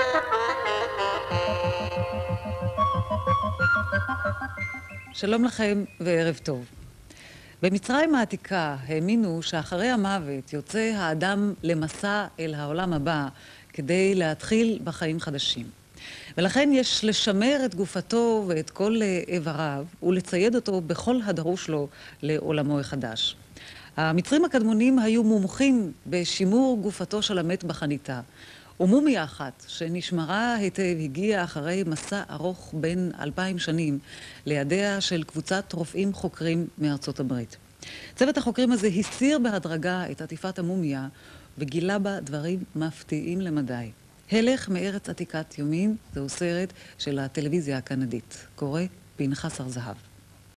שלום לכם וערב טוב. במצרים העתיקה האמינו שאחרי המוות יוצא האדם למסע אל העולם הבא כדי להתחיל בחיים חדשים. ולכן יש לשמר את גופתו ואת כל איבריו ולצייד אותו בכל הדרוש לו לעולמו החדש. המצרים הקדמונים היו מומחים בשימור גופתו של המת בחניתה. ומומיה אחת שנשמרה היטב הגיעה אחרי מסע ארוך בין 2000 שנים לידיה של קבוצת רופאים חוקרים מארצות הברית. צוות החוקרים הזה הסיר בהדרגה את עטיפת המומיה וגילה בה דברים מפתיעים למדי. הלך מארץ עתיקת יומין, זהו סרט של הטלוויזיה הקנדית. קורא פנחס ארזהב.